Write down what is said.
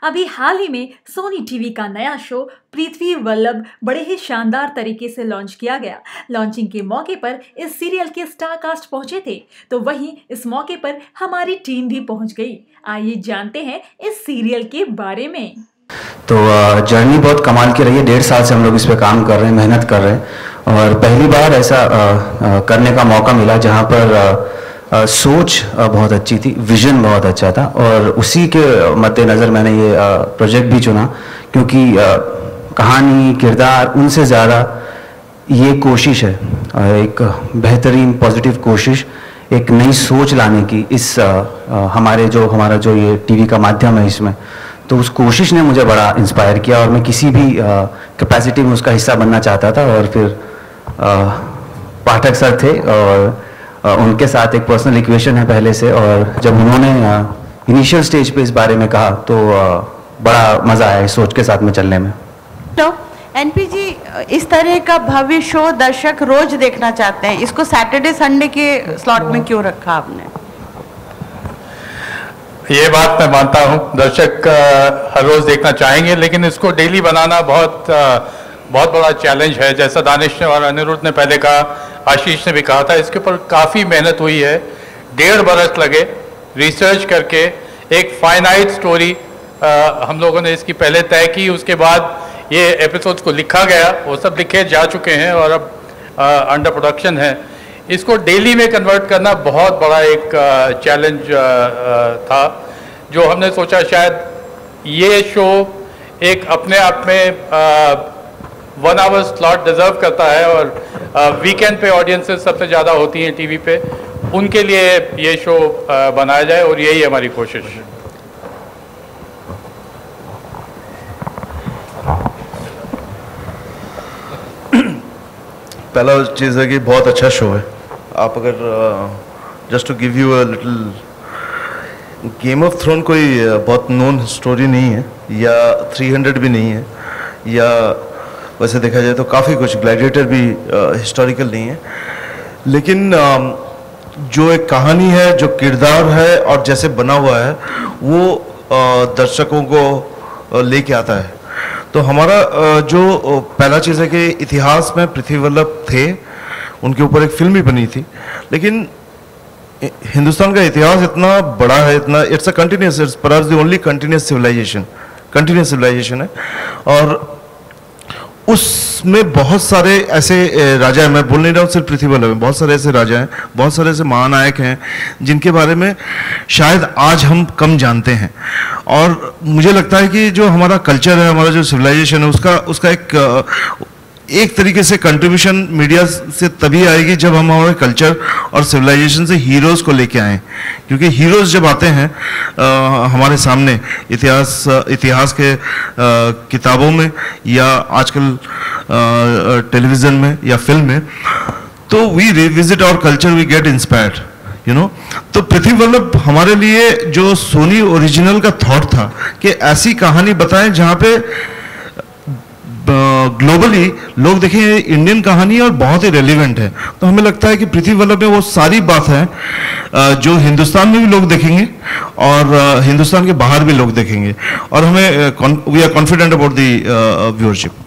अभी हाल ही में Sony TV का नया शो पृथ्वी वल्लभ बड़े ही शानदार तरीके से लॉन्च किया गया। लॉन्चिंग के मौके पर इस सीरियल के स्टार कास्ट पहुंचे थे, तो वहीं इस मौके पर हमारी टीम भी पहुंच गई। आइए जानते हैं इस सीरियल के बारे में। तो जर्नी बहुत कमाल की रही है। 1.5 साल से हम लोग इस पे काम कर रहे हैं, मेहनत कर रहे हैं और पहली बार ऐसा करने का मौका मिला जहाँ पर सोच बहुत अच्छी थी, विजन बहुत अच्छा था और उसी के मद्देनज़र मैंने ये प्रोजेक्ट भी चुना, क्योंकि कहानी, किरदार, उनसे ज़्यादा ये कोशिश है, एक बेहतरीन पॉजिटिव कोशिश, एक नई सोच लाने की इस हमारा जो ये टीवी का माध्यम है इसमें। तो उस कोशिश ने मुझे बड़ा इंस्पायर किया और मैं किसी भी कैपेसिटी में उसका हिस्सा बनना चाहता था। और फिर पाठक सर थे और उनके साथ एक पर्सनल इक्वेशन है पहले से, और जब उन्होंने इनिशियल स्टेज पे इस बारे में कहा तो बड़ा मज़ा आया इस सोच के साथ में चलने में। तो एनपी जी, इस तरह का भव्य शो दर्शक रोज देखना चाहते हैं, इसको सैटरडे संडे के स्लॉट में क्यों रखा आपने? ये बात मैं मानता हूँ, दर्शक हर रोज देखना चाहेंगे, लेकिन इसको डेली बनाना बहुत बड़ा चैलेंज है। जैसा दानिश ने और अनिरुद्ध ने पहले कहा, आशीष ने भी कहा था, इसके ऊपर काफ़ी मेहनत हुई है। 1.5 बरस लगे रिसर्च करके एक फाइनाइट स्टोरी हम लोगों ने इसकी पहले तय की, उसके बाद ये एपिसोड्स को लिखा गया, वो सब लिखे जा चुके हैं और अब अंडर प्रोडक्शन है। इसको डेली में कन्वर्ट करना बहुत बड़ा एक चैलेंज था, जो हमने सोचा शायद ये शो एक अपने आप में 1 आवर स्लॉट डिजर्व करता है और वीकेंड पे ऑडियंसेस सबसे ज़्यादा होती हैं टीवी पे, उनके लिए ये शो बनाया जाए और यही हमारी कोशिश है। पहला चीज़ है कि बहुत अच्छा शो है। आप अगर just to give you a little, game of throne कोई बहुत नोन स्टोरी नहीं है, या 300 भी नहीं है, या वैसे देखा जाए तो काफ़ी कुछ, ग्लैडिएटर भी हिस्टोरिकल नहीं है, लेकिन जो एक कहानी है, जो किरदार है और जैसे बना हुआ है वो दर्शकों को लेके आता है। तो हमारा जो पहला चीज़ है कि इतिहास में पृथ्वी वल्लभ थे, उनके ऊपर एक फिल्म भी बनी थी, लेकिन हिंदुस्तान का इतिहास इतना बड़ा है, इतना, it's a continuous, it's perhaps the only continuous civilisation है। और उसमें बहुत सारे ऐसे राजा हैं, मैं बोल नहीं रहा हूँ सिर्फ पृथ्वी वल्लभ में, बहुत सारे ऐसे राजा हैं, बहुत सारे ऐसे महानायक हैं जिनके बारे में शायद आज हम कम जानते हैं। और मुझे लगता है कि जो हमारा कल्चर है, हमारा जो सिविलाइजेशन है, उसका एक तरीके से कंट्रीब्यूशन मीडिया से तभी आएगी जब हम हमारे कल्चर और सिविलाइजेशन से हीरोज़ को लेके आएँ, क्योंकि हीरोज़ जब आते हैं हमारे सामने इतिहास के किताबों में या आजकल टेलीविज़न में या फिल्म में, तो we revisit our culture, we get inspired, you know. तो पृथ्वी वल्लभ हमारे लिए जो सोनी ओरिजिनल का थॉट था कि ऐसी कहानी बताएं जहाँ पे ग्लोबली लोग देखें इंडियन कहानी और बहुत ही रेलिवेंट है। तो हमें लगता है कि पृथ्वी वल्लभ में वो सारी बात है जो हिंदुस्तान में भी लोग देखेंगे और हिंदुस्तान के बाहर भी लोग देखेंगे, और हमें we are confident about the viewership.